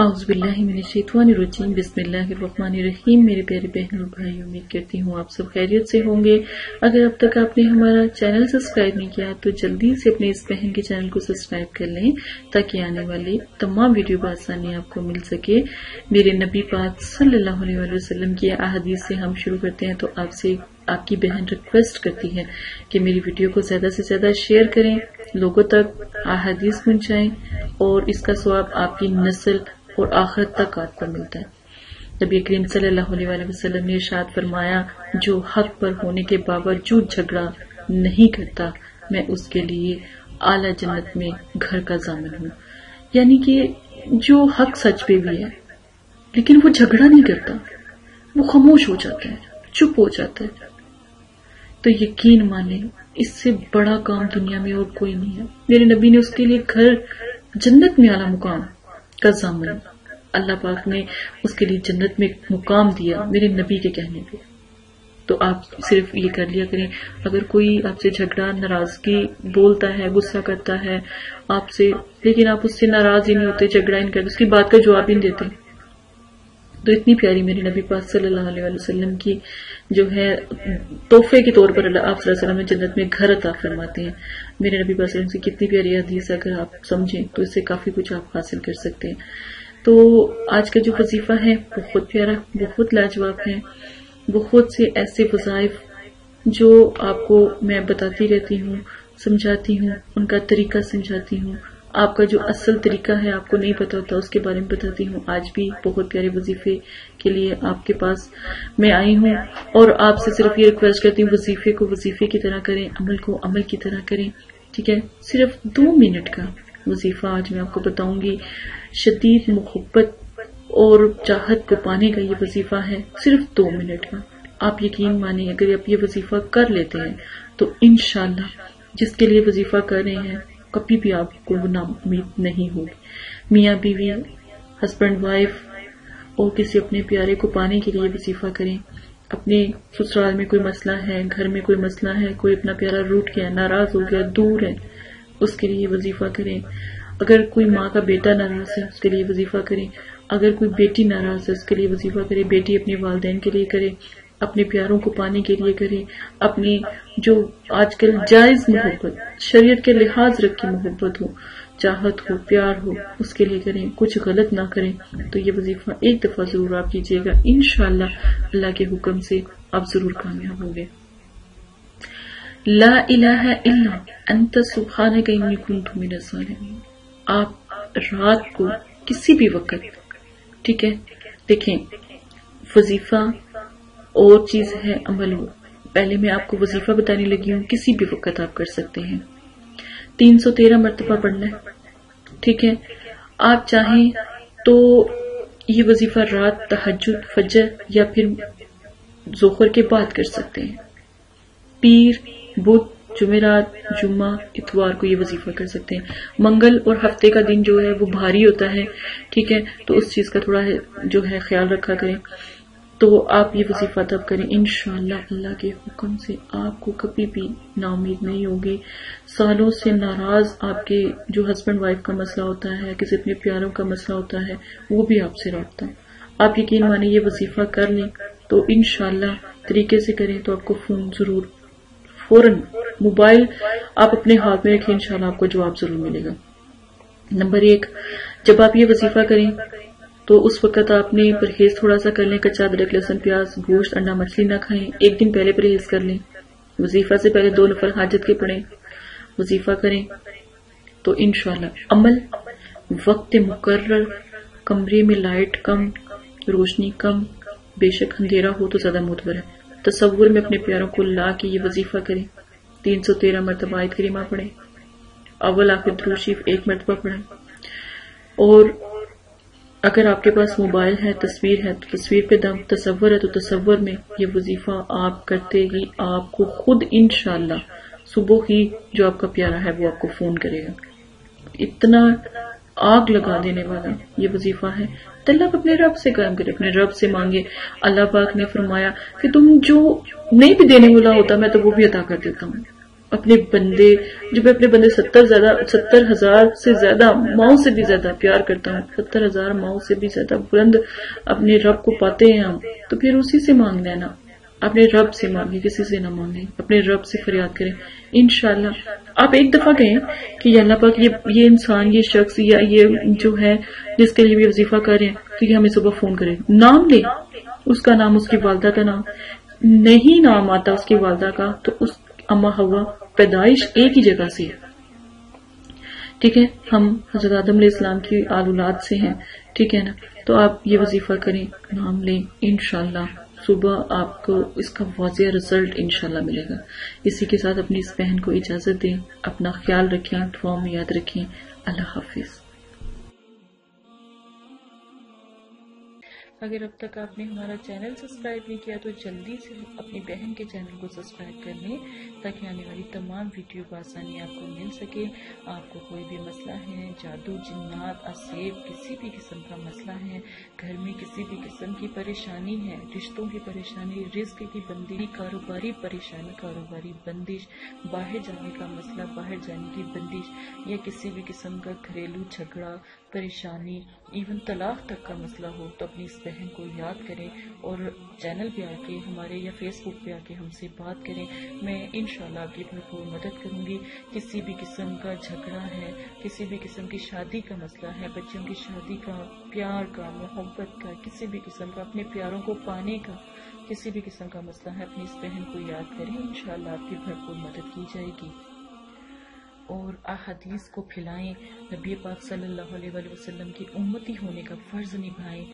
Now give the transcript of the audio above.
اعوذ باللہ من الشیطان الرجیم بسم اللہ الرحمن الرحیم۔ میرے پیارے بہنوں اور بھائی، امید کرتی ہوں آپ سب خیریت سے ہوں گے۔ اگر اب تک آپ نے ہمارا چینل سبسکرائب نہیں کیا تو جلدی سے اپنے اس بہن کے چینل کو سبسکرائب کر لیں تاکہ آنے والے تمام ویڈیو بآسانی آپ کو مل سکے۔ میرے نبی پاک صلی اللہ علیہ وسلم کی احادیث سے ہم شروع کرتے ہیں تو آپ کی بہن ریکویسٹ کرتی ہے کہ میری ویڈیو کو زیادہ سے زیادہ شیئر کریں، لوگوں تک احادیث پہنچائیں اور اس کا ثواب آپ کی نسل اور آخرت تک آپ کو ملتا ہے۔ نبی کریم صلی اللہ علیہ وسلم نے ارشاد فرمایا، جو حق پر ہونے کے باوجود جھگڑا نہیں کرتا میں اس کے لیے اعلیٰ جنت میں گھر کا ضامن ہوں۔ یعنی کہ جو حق سچ پہ بھی ہے لیکن وہ جھگڑا نہیں کرتا، وہ خاموش ہو جاتا ہے، چپ ہو جاتا ہے، تو یقین مانیں اس سے بڑا کام دنیا میں اور کوئی نہیں ہے۔ میرے نبی نے اس کے لیے گھر جنت میں اعلیٰ مقام کا ضامن، اللہ پاک نے اس کے لیے جنت میں مقام دیا میرے نبی کے کہنے پہ۔ تو آپ صرف یہ کر لیا کریں، اگر کوئی آپ سے جھگڑا ناراضگی بولتا ہے، غصہ کرتا ہے آپ سے، لیکن آپ اس سے ناراض ہی نہیں ہوتے، جھگڑا ہی نہیں کرتے، اس کی بات کا جواب ہی نہیں دیتے، تو اتنی پیاری میرے نبی پاک صلی اللہ علیہ وسلم کی جو ہے تحفے کے طور پر اللہ آپ صلی اللہ علیہ وسلم نے جنت میں گھر عطا فرماتے ہیں۔ میرے نبی پاک صلی اللہ علیہ وسلم کی کتنی پیاری حدیث، اگر آپ سمجھیں تو اس سے کافی کچھ آپ حاصل کر سکتے ہیں۔ تو آج کا جو وظیفہ ہے بہت پیارا، بہت لاجواب ہے، بہت سے ایسے وظائف جو آپ کو میں بتاتی رہتی ہوں، سمجھاتی ہوں، ان کا طریقہ سمجھاتی ہوں، آپ کا جو اصل طریقہ ہے آپ کو نہیں پتا ہوتا اس کے بارے میں بتاتی ہوں۔ آج بھی بہت پیارے وظیفے کے لیے آپ کے پاس میں آئی ہوں اور آپ سے صرف یہ ریکویسٹ کرتی ہوں، وظیفے کو وظیفے کی طرح کریں، عمل کو عمل کی طرح کریں، ٹھیک ہے؟ صرف 2 منٹ کا وظیفہ آج میں آپ کو بتاؤں گی، شدید محبت اور چاہت کو پانے کا یہ وظیفہ ہے، صرف 2 منٹ کا۔ آپ یقین مانیں اگر آپ یہ وظیفہ کر لیتے ہیں تو انشاءاللہ جس کے لیے وظیفہ کر رہے ہیں کبھی بھی آپ کو نا امید نہیں ہوگی۔ میاں بیوی، ہسبینڈ وائف اور کسی اپنے پیارے کو پانے کے لیے وظیفہ کریں۔ اپنے سسرال میں کوئی مسئلہ ہے، گھر میں کوئی مسئلہ ہے، کوئی اپنا پیارا روٹ گیا، ناراض ہو گیا، دور ہے، اس کے لیے وظیفہ کریں۔ اگر کوئی ماں کا بیٹا ناراض ہے اس کے لیے وظیفہ کریں، اگر کوئی بیٹی ناراض ہے اس کے لیے وظیفہ کرے، بیٹی اپنے والدین کے لیے کرے، اپنے پیاروں کو پانے کے لیے کرے، اپنی جو آج کل جائز محبت، شریعت کے لحاظ رکھی محبت ہو، چاہت ہو، پیار ہو، اس کے لیے کریں، کچھ غلط نہ کریں۔ تو یہ وظیفہ ایک دفعہ ضرور آپ کیجیے گا، انشاءاللہ اللہ کے حکم سے آپ ضرور کامیاب ہوں گے۔ لا الہ الا انت سبحانک انی کنت من الظالمین۔ آپ رات کو کسی بھی وقت، ٹھیک ہے، دیکھیں وظیفہ اور چیز ہے عمل ہو، پہلے میں آپ کو وظیفہ بتانے لگی ہوں، کسی بھی وقت آپ کر سکتے ہیں، 313 مرتبہ پڑھنا ہے، ٹھیک ہے؟ آپ چاہیں تو یہ وظیفہ رات، تہجد، فجر یا پھر ظہر کے بعد کر سکتے ہیں، پیر، بدھ، جمعرات، جمعہ، اتوار کو یہ وظیفہ کر سکتے ہیں۔ منگل اور ہفتے کا دن جو ہے وہ بھاری ہوتا ہے، ٹھیک ہے، تو اس چیز کا تھوڑا جو ہے خیال رکھا کریں۔ تو آپ یہ وظیفہ تب کریں، انشاءاللہ اللہ کے حکم سے آپ کو کبھی بھی نا امید نہیں ہوگی۔ سالوں سے ناراض آپ کے جو ہسبینڈ وائف کا مسئلہ ہوتا ہے، کسی اپنے پیاروں کا مسئلہ ہوتا ہے، وہ بھی آپ سے رابطہ، آپ یقین مانیں یہ وظیفہ کر لیں تو انشاءاللہ طریقے سے کریں تو آپ کو فون ضرور، فوراً موبائل آپ اپنے ہاتھ میں رکھیں، انشاءاللہ آپ کو جواب ضرور ملے گا۔ نمبر 1، جب آپ یہ وظیفہ کریں تو اس وقت آپ نے پرہیز تھوڑا سا کر لیں، کچا ادرک، لہسن، پیاز، گوشت، انڈا، مچھلی نہ کھائیں، 1 دن پہلے پرہیز کر لیں، وظیفہ سے پہلے 2 نفل حاجت کے پڑھیں، وظیفہ کریں تو انشاءاللہ عمل، وقت مقرر، کمرے میں لائٹ کم، روشنی کم، بے شک اندھیرا ہو تو زیادہ معتبر ہے، تصور میں اپنے پیاروں کو لا کے یہ وظیفہ کریں، 313 مرتبہ آیت کریمہ پڑھیں، اول آخر درود شریف 1 مرتبہ پڑھیں، اور اگر آپ کے پاس موبائل ہے، تصویر ہے تو تصویر پہ دم، تصور ہے تو تصور میں یہ وظیفہ آپ کرتے ہی آپ کو خود انشاءاللہ صبح ہی جو آپ کا پیارا ہے وہ آپ کو فون کرے گا۔ اتنا آگ لگا دینے والا یہ وظیفہ ہے، طلب اپنے رب سے کام کرے، اپنے رب سے مانگے۔ اللہ پاک نے فرمایا کہ تم جو نہیں بھی دینے والا ہوتا میں تو وہ بھی عطا کر دیتا ہوں، اپنے بندے، جب میں اپنے بندے 70,000 سے زیادہ ماؤں سے بھی زیادہ پیار کرتا ہوں، 70,000 ماؤں سے بھی زیادہ بلند اپنے رب کو پاتے ہیں ہم، تو پھر اسی سے مانگ لینا، اپنے رب سے مانگیں، کسی سے نہ مانگیں، اپنے رب سے فریاد کریں انشاءاللہ۔ آپ ایک دفعہ کہیں کہ یا اللہ پاک یہ انسان، یہ شخص یا یہ جو ہے جس کے لیے بھی وظیفہ کر رہے ہیں، تو یہ ہمیں صبح فون کرے، نام لے، اس کا نام، اس کی والدہ کا نام، نہیں نام آتا اس کی والدہ کا تو اس اما ہوا پیدائش ایک ہی جگہ سے ہے، ٹھیک ہے، ہم حضرت آدم علیہ السلام کی آل اولاد سے ہیں، ٹھیک ہے نا، تو آپ یہ وظیفہ کریں، نام لیں، انشاءاللہ صبح آپ کو اس کا واضح رزلٹ انشاءاللہ ملے گا۔ اسی کے ساتھ اپنی اس بہن کو اجازت دیں، اپنا خیال رکھیں، دعاؤں میں یاد رکھیں۔ اللہ حافظ۔ اگر اب تک آپ نے ہمارا چینل سبسکرائب نہیں کیا تو جلدی سے اپنی بہن کے چینل کو سبسکرائب کر لیں تاکہ آنے والی تمام ویڈیو بآسانی آپ کو مل سکے۔ آپ کو کوئی بھی مسئلہ ہے، جادو، جنات، اسیب، کسی بھی قسم کا مسئلہ ہے، گھر میں کسی بھی قسم کی پریشانی ہے، رشتوں کی پریشانی، رزق کی بندی، کاروباری پریشانی، کاروباری بندش، باہر جانے کا مسئلہ، باہر جانے کی بندش، یا کسی بھی قسم کا گھریلو جھگڑا، پریشانی، ایون طلاق تک کا مسئلہ ہو تو اپنی اس بہن کو یاد کریں اور چینل پہ آ کے ہمارے یا فیس بک پہ آ کے ہم سے بات کریں۔ میں انشاءاللہ آپ کی بھرپور مدد کروں گی۔ کسی بھی قسم کا جھگڑا ہے، کسی بھی قسم کی شادی کا مسئلہ ہے، بچوں کی شادی کا، پیار کا، محبت کا، کسی بھی قسم کا، اپنے پیاروں کو پانے کا کسی بھی قسم کا مسئلہ ہے، اپنی اس بہن کو یاد کریں، انشاءاللہ آپ کی بھرپور مدد کی جائے گی۔ اور احادیث کو پھیلائیں، نبی پاک صلی اللہ علیہ وسلم کی امتی ہونے کا فرض نبھائیں۔